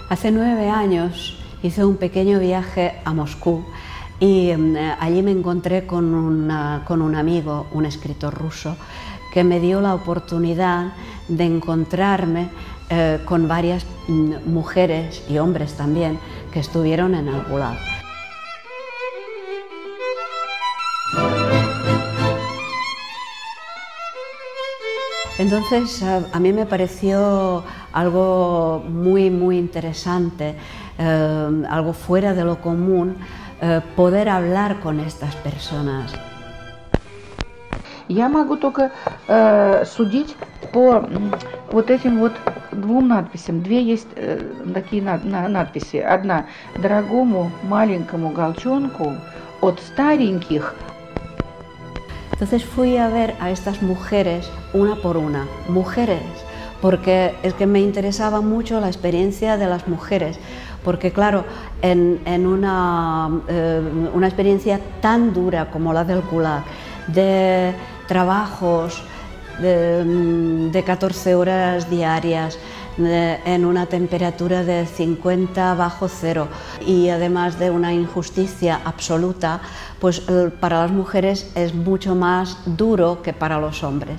Hace 9 años hice un pequeño viaje a Moscú y allí me encontré con un amigo, un escritor ruso, que me dio la oportunidad de encontrarme con varias mujeres y hombres también que estuvieron en el Gulag. Entonces a mí me pareció algo muy interesante, algo fuera de lo común, poder hablar con estas personas. Я могу только судить по вот этим вот двум надписям. Две есть такие надписи. Одна «Дорогому маленькому голчонку от стареньких». Entonces fui a ver a estas mujeres una por una, mujeres, porque es que me interesaba mucho la experiencia de las mujeres, porque claro, en una experiencia tan dura como la del Gulag, de trabajos de 14 horas diarias, en una temperatura de 50 bajo cero y además de una injusticia absoluta, pues para las mujeres es mucho más duro que para los hombres.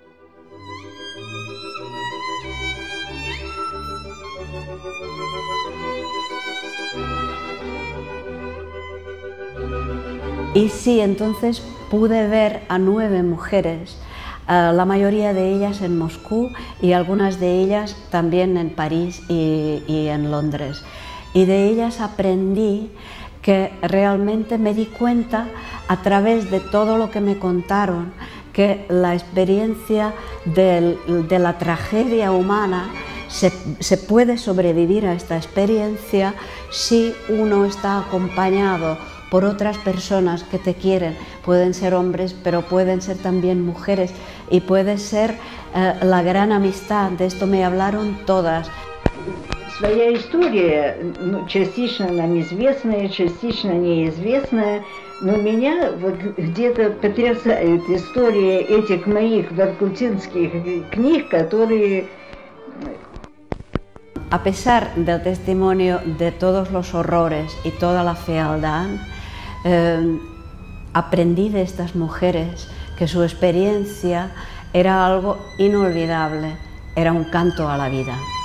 Y sí, entonces pude ver a 9 mujeres, la mayoría de ellas en Moscú y algunas de ellas también en París y en Londres. Y de ellas aprendí que realmente me di cuenta a través de todo lo que me contaron que la experiencia de la tragedia humana se puede sobrevivir a esta experiencia si uno está acompañado por otras personas que te quieren. Pueden ser hombres, pero pueden ser también mujeres, y puede ser la gran amistad. De esto me hablaron todas. Своя история, частично нам известная, частично неизвестная, но меня вот где-то потрясает история этих моих воркутинских книг, которые... A pesar del testimonio de todos los horrores y toda la fealdad, aprendí de estas mujeres que su experiencia era algo inolvidable, era un canto a la vida.